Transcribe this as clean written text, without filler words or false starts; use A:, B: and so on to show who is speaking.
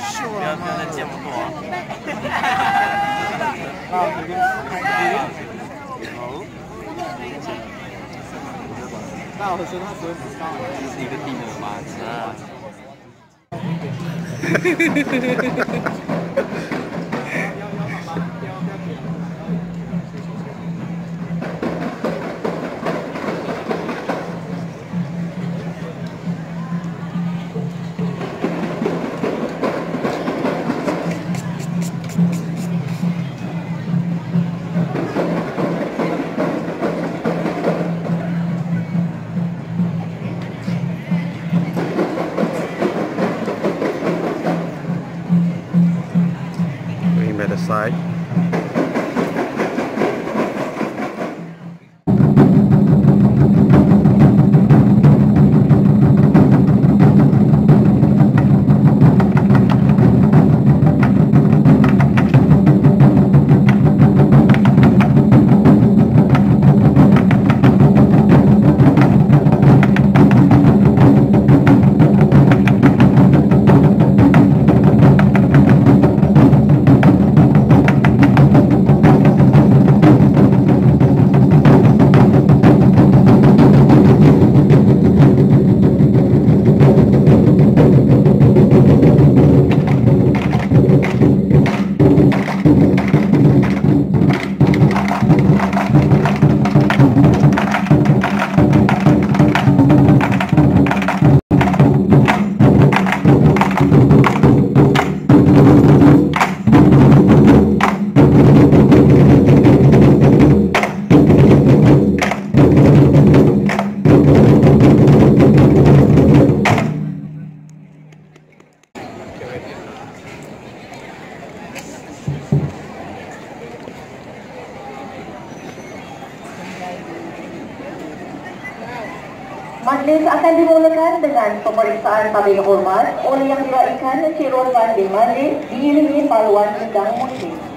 A: 不要再见不多啊。
B: 那我说他说不上，
A: 这是一个地名吗？啊。
C: By the side.
D: Majlis akan dimulakan dengan pemeriksaan tabir hormat oleh yang diraikan Encik Rozan bin Majlis diiringi paluan sedang musik.